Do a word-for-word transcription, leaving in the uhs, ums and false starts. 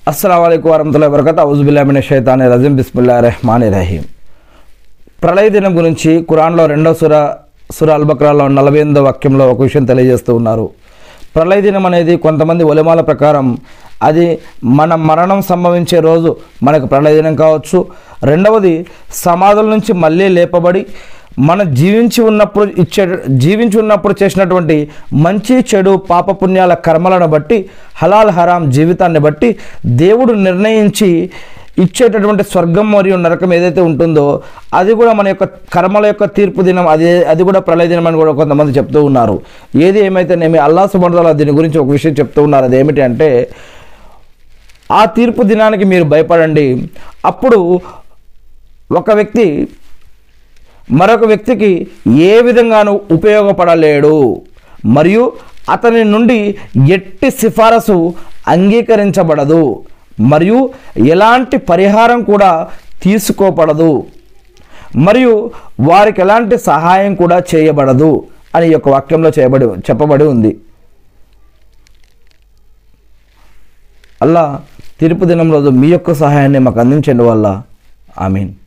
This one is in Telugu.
అస్సలాము అలైకుం వరహ్మతుల్లాహి వబరకాతుహు. అఊజు బిల్లాహి మినష్ షైతానిర్ రజీం. బిస్మిల్లాహిర్ రహ్మానిర్ రహీం. ప్రళయ దినం గురించి ఖురాన్లో రెండవ సూర సూర అల్ బక్రాలో నలభై ఎనిమిదో వాక్యంలో ఒక విషయం తెలియజేస్తూ ఉన్నారు. ప్రళయ దినం అనేది కొంతమంది ఉలమాల ప్రకారం అది మన మరణం సంభవించే రోజు మనకు ప్రళయ దినం కావచ్చు. రెండవది సమాధుల నుంచి మళ్ళీ లేపబడి మన జీవించి ఉన్నప్పుడు ఇచ్చే జీవించి ఉన్నప్పుడు చేసినటువంటి మంచి చెడు పాపపుణ్యాల కర్మలను బట్టి హలాల్ హరాం జీవితాన్ని బట్టి దేవుడు నిర్ణయించి ఇచ్చేటటువంటి స్వర్గం మరియు నరకం ఏదైతే ఉంటుందో అది కూడా మన యొక్క కర్మల యొక్క తీర్పు దినం, అది అది కూడా ప్రళయ దినం అని కూడా కొంతమంది చెప్తూ ఉన్నారు. ఏది ఏమైతేనేమి అల్లాహ్ సుబ్హానహు వ తఆలా దీని గురించి ఒక విషయం చెప్తూ ఉన్నారు. అది ఏమిటి అంటే, ఆ తీర్పు దినానికి మీరు భయపడండి. అప్పుడు ఒక వ్యక్తి మరొక వ్యక్తికి ఏ విధంగానూ ఉపయోగపడలేడు మరియు అతని నుండి ఎట్టి సిఫారసు అంగీకరించబడదు మరియు ఎలాంటి పరిహారం కూడా తీసుకోబడదు మరియు వారికి ఎలాంటి సహాయం కూడా చేయబడదు అని ఈ యొక్క వాక్యంలో చేయబడి చెప్పబడి ఉంది. అల్లా తీర్పు దినం రోజు మీ యొక్క సహాయాన్ని మాకు అందించండి వల్ల. ఆమీన్.